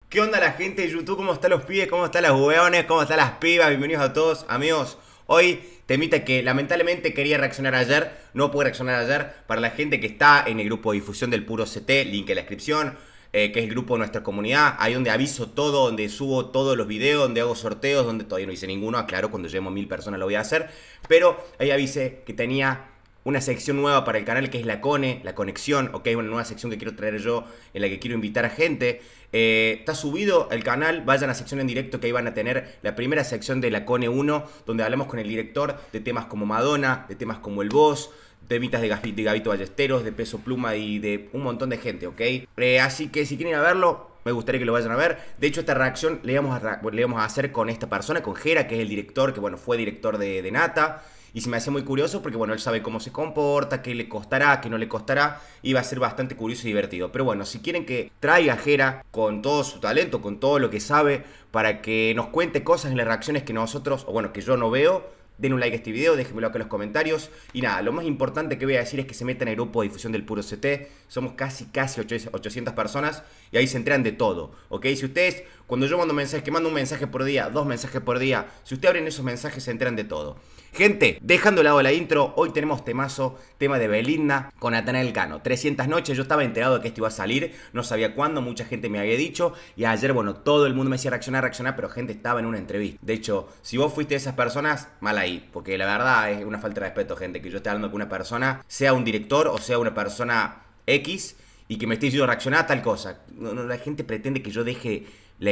¿Qué onda la gente de YouTube? ¿Cómo están los pibes? ¿Cómo están los hueones? ¿Cómo están las pibas? Bienvenidos a todos, amigos. Hoy temita que lamentablemente quería reaccionar ayer, no pude reaccionar ayer. Para la gente que está en el grupo de difusión del Puro CT, link en la descripción, que es el grupo de nuestra comunidad, ahí donde aviso todo, donde subo todos los videos, donde hago sorteos, donde todavía no hice ninguno, aclaro, cuando lleguemos a 1000 personas lo voy a hacer. Pero ahí avisé que tenía una sección nueva para el canal que es la conexión, ok, una nueva sección que quiero traer yo, en la que quiero invitar a gente. Está subido el canal, vayan a sección en directo que ahí van a tener la primera sección de la Cone 1, donde hablamos con el director de temas como Madonna, de temas como El Boss, temitas de Gabito Ballesteros, de Peso Pluma y de un montón de gente, ok. Así que si quieren ir a verlo, me gustaría que lo vayan a ver. De hecho, esta reacción le íbamos a hacer con esta persona, con Jera, que es el director, que bueno, fue director de Nata. Y se me hace muy curioso porque, bueno, él sabe cómo se comporta, qué le costará, qué no le costará. Y va a ser bastante curioso y divertido. Pero bueno, si quieren que traiga a Jera con todo su talento, con todo lo que sabe, para que nos cuente cosas en las reacciones que nosotros, o bueno, que yo no veo, den un like a este video, déjenmelo acá en los comentarios. Y nada, lo más importante que voy a decir es que se metan en el grupo de difusión del Puro CT. Somos casi 800 personas y ahí se enteran de todo, ¿ok? Si ustedes, cuando yo mando mensajes, que mando un mensaje por día, 2 mensajes por día, si ustedes abren esos mensajes se enteran de todo. Gente, dejando de lado la intro, hoy tenemos tema de Belinda con Natanael Cano. 300 noches, yo estaba enterado de que esto iba a salir, no sabía cuándo, mucha gente me había dicho. Y ayer, bueno, todo el mundo me decía reaccionar, pero gente estaba en una entrevista. De hecho, si vos fuiste de esas personas, mal ahí, porque la verdad es una falta de respeto, gente, que yo esté hablando con una persona, sea un director o sea una persona X, y que me esté diciendo reaccionar a tal cosa. La gente pretende que yo deje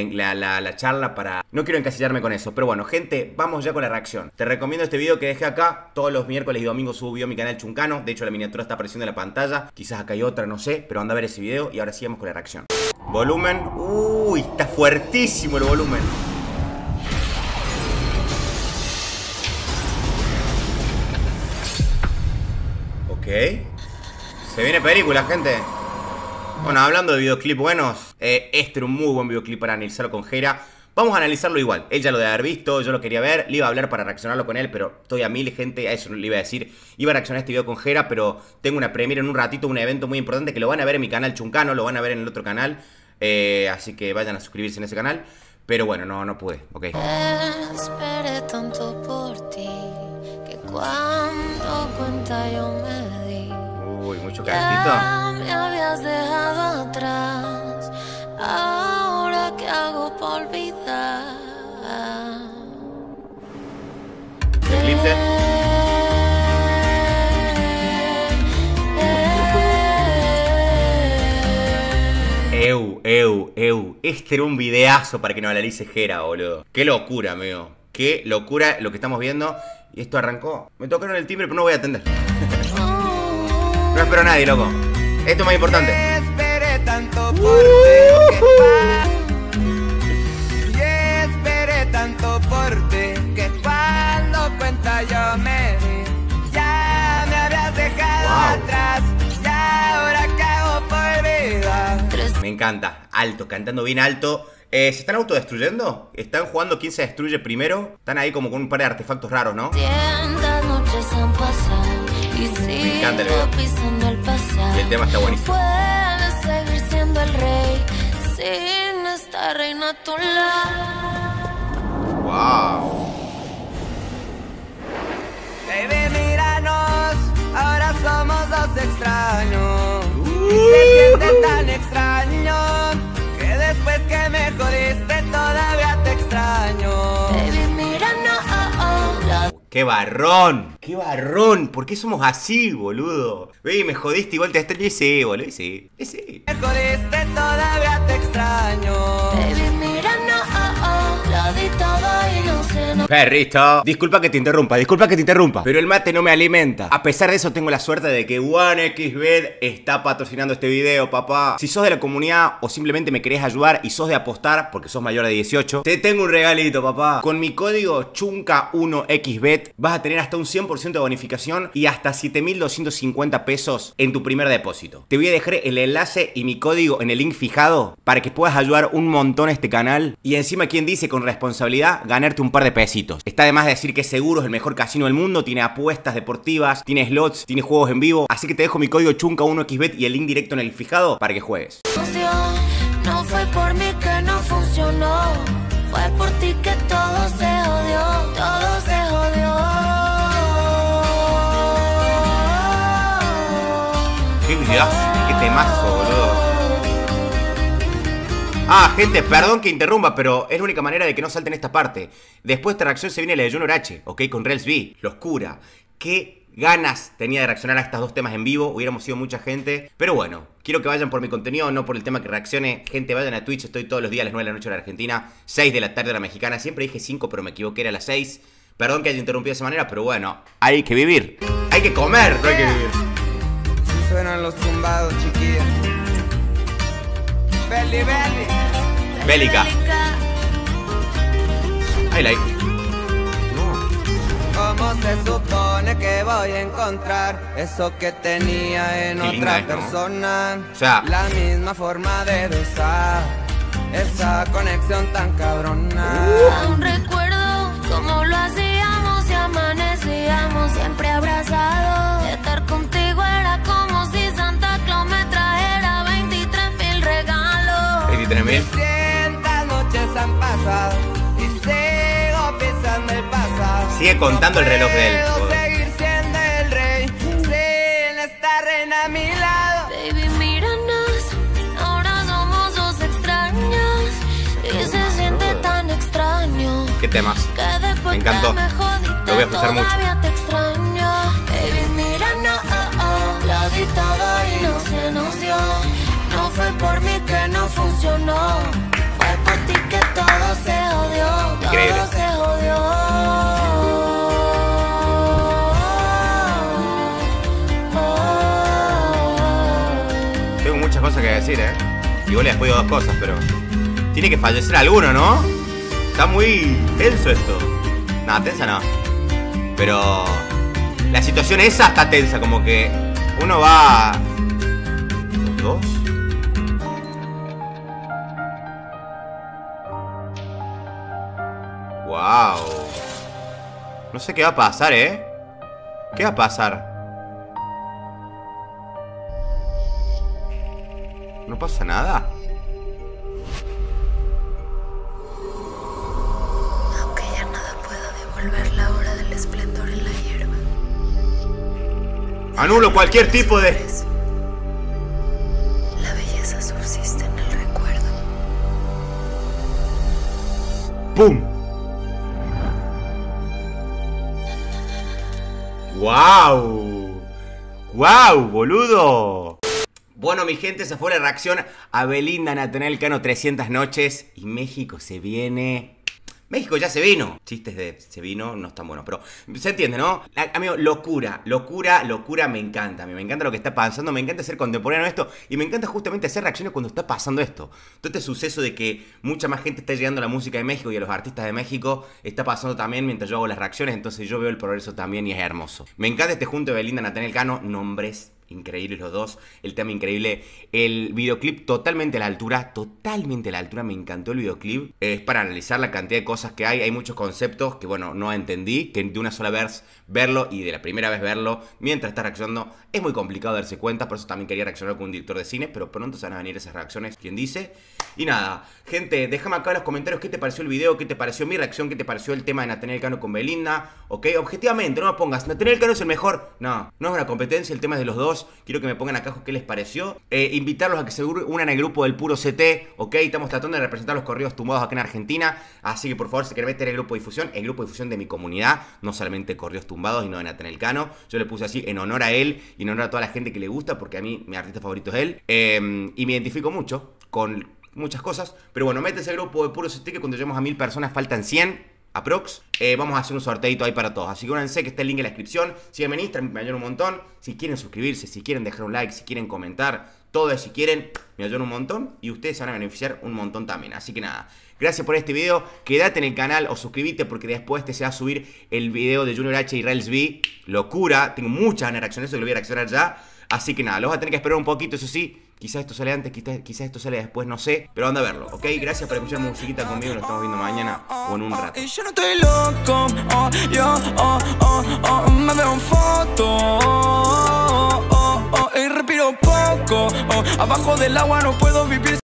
la charla para... No quiero encasillarme con eso, pero bueno, gente, vamos ya con la reacción. Te recomiendo este video que dejé acá. Todos los miércoles y domingos subo video a mi canal Chuncano. De hecho, la miniatura está apareciendo en la pantalla. Quizás acá hay otra, no sé, pero anda a ver ese video. Y ahora sí vamos con la reacción. Volumen. Uy, está fuertísimo el volumen. Ok. Se viene película, gente. Bueno, hablando de videoclip buenos, este era un muy buen videoclip para analizarlo con Jera. Vamos a analizarlo igual. Él ya lo debe haber visto, yo lo quería ver, le iba a hablar para reaccionarlo con él, pero estoy a 1000, gente, a eso le iba a decir. Iba a reaccionar este video con Jera, pero tengo una premiere en un ratito, un evento muy importante que lo van a ver en mi canal Chuncano, lo van a ver en el otro canal. Así que vayan a suscribirse en ese canal. Pero bueno, no pude, ok. Esperé tanto por ti que cuando cuenta yo me di. Uy, mucho Ya castito. me habías dejado atrás. Ahora qué hago por olvidar. Eclipse. Este era un videazo para que nos analice Jera, boludo. Qué locura, amigo. Qué locura lo que estamos viendo. Y esto arrancó. Me tocaron el timbre, pero no voy a atender. No espero a nadie, loco. Esto es más importante. Esperé tanto por ti y esperé tanto por ti que cuando cuenta yo me di. Ya me habías dejado atrás. Ya ahora que hago por vida. Me encanta. Alto, cantando bien alto. ¿Se están autodestruyendo? ¿Están jugando quién se destruye primero? Están ahí como con un par de artefactos raros, ¿no? Cientas noches han pasado y Me encanta el video. pisando el pasado. Y el tema está buenísimo. Puedes seguir siendo el rey sin esta reina a tu lado. Wow. Baby, míranos, ahora somos dos extraños. Y se siente tan extraño que después que me jodiste todavía te extraño. Baby, mira, no, ¡Qué barrón! ¡Qué barrón! ¿Por qué somos así, boludo? Ve, me jodiste igual te extraño. Y sí, boludo, y sí. Y sí. Me jodiste todavía te extraño. baby, mira, no, lo di todo y no sé, no. Perrito, disculpa que te interrumpa, pero el mate no me alimenta. A pesar de eso tengo la suerte de que OneXBet está patrocinando este video, papá. Si sos de la comunidad o simplemente me querés ayudar y sos de apostar porque sos mayor de 18, te tengo un regalito, papá. Con mi código CHUNCA1XBET vas a tener hasta un 100% de bonificación y hasta 7.250 pesos en tu primer depósito. Te voy a dejar el enlace y mi código en el link fijado para que puedas ayudar un montón a este canal y encima, quien dice con responsabilidad, ganarte un par de pesitos. Está de más decir que Seguro es el mejor casino del mundo, tiene apuestas deportivas, tiene slots, tiene juegos en vivo, así que te dejo mi código CHUNCA1XBET y el link directo en el fijado para que juegues. No fue por mí que no fue. temazo, boludo. Ah, gente, perdón que interrumpa, pero es la única manera de que no salten esta parte. Después de esta reacción se viene la de Junior H, ¿ok? Con Rels B, Locura. Qué ganas tenía de reaccionar a estos dos temas en vivo. Hubiéramos sido mucha gente. Pero bueno, quiero que vayan por mi contenido, no por el tema que reaccione. Gente, vayan a Twitch, estoy todos los días a las 9 de la noche en la Argentina, 6 de la tarde en la mexicana. Siempre dije 5, pero me equivoqué, era a las 6. Perdón que haya interrumpido de esa manera, pero bueno, hay que vivir. Hay que comer, no hay que vivir. Si suenan los tumbados, chiquilla. Belly, belly. Bélica. I like. ¿Cómo se supone que voy a encontrar eso que tenía en Qué linda otra es, ¿no? persona? O sea, la misma forma de besar, esa conexión tan cabrona. Aún recuerdo cómo lo hacíamos y amanecíamos siempre abrazados. Estar contigo era como si Santa Claus me trajera 23,000 regalos. 23,000. 300 noches han pasado y sigo pisando el pasado. Sigue contando el reloj de él. Puedo seguir siendo el rey sin esta reina a mi lado. Baby, míranos, ahora somos dos extraños y se siente tan extraño ¿Qué temas? que después Me encantó. que me jodiste, Lo voy a escuchar mucho. todavía te extraño. Baby, míranos, la di todo y no se nos dio. No fue por mí que no funcionó, fue por ti que todo se jodió. Increíble. Todo se jodió. Tengo muchas cosas que decir, Igual les digo dos cosas, pero tiene que fallecer alguno, ¿no? Está muy tenso esto. Nada, tensa no. Pero la situación esa está tensa, como que uno va... ¿Dos? Wow. No sé qué va a pasar, ¿Qué va a pasar? ¿No pasa nada? Aunque ya nada pueda devolver la hora del esplendor en la hierba. Anulo cualquier tipo de... La belleza subsiste en el recuerdo. ¡Pum! ¡Guau! ¡Guau, boludo! Bueno, mi gente, esa fue la reacción a Belinda, Natanael Cano, 300 noches. Y México se viene... México ya se vino. Chistes de se vino no están buenos, pero se entiende, ¿no? Amigo, locura, locura, locura, me encanta. A mí me encanta lo que está pasando, me encanta ser contemporáneo a esto. Y me encanta justamente hacer reacciones cuando está pasando esto. Todo este suceso de que mucha más gente está llegando a la música de México y a los artistas de México está pasando también mientras yo hago las reacciones. Entonces yo veo el progreso también y es hermoso. Me encanta este junto de Belinda, Natanael Cano, nombres increíbles los dos, el tema increíble, el videoclip totalmente a la altura, me encantó el videoclip. Es para analizar la cantidad de cosas que hay muchos conceptos que bueno, no entendí, que de una sola vez verlo y de la primera vez verlo mientras estás reaccionando es muy complicado darse cuenta, por eso también quería reaccionar con un director de cine, pero pronto se van a venir esas reacciones, quien dice. Y nada, gente, déjame acá en los comentarios qué te pareció el video, qué te pareció mi reacción, qué te pareció el tema de Natanael Cano con Belinda, ok, objetivamente, no me pongas, Natanael Cano es el mejor, no es una competencia, el tema es de los dos. Quiero que me pongan acá qué les pareció. Invitarlos a que se unan al grupo del Puro CT, ok. Estamos tratando de representar los corridos tumbados acá en Argentina. Así que por favor, si quieren meter el grupo de difusión de mi comunidad, no solamente corridos tumbados y no de Natanael Cano. Yo le puse así en honor a él y en honor a toda la gente que le gusta, porque a mí mi artista favorito es él. Y me identifico mucho con muchas cosas. Pero bueno, métanse al grupo de Puro CT que cuando lleguemos a 1000 personas faltan 100. Aprox, vamos a hacer un sorteito ahí para todos. Así que únanse, que está el link en la descripción. Síganme en Instagram, me ayudan un montón. Si quieren suscribirse, si quieren dejar un like, si quieren comentar, todo eso, si quieren, me ayudan un montón. Y ustedes se van a beneficiar un montón también. Así que nada, gracias por este video. Quédate en el canal o suscríbete porque después se va a subir el video de Junior H y Rels B. Locura, tengo muchas reacciones, eso que lo voy a reaccionar ya. Así que nada, los vas a tener que esperar un poquito, eso sí. Quizás esto sale antes, quizás esto sale después, no sé. Pero anda a verlo, ¿ok? Gracias por escuchar musiquita conmigo. Nos estamos viendo mañana o en un rato. Y yo no estoy loco, me veo en foto, y respiro poco, abajo del agua no puedo vivir.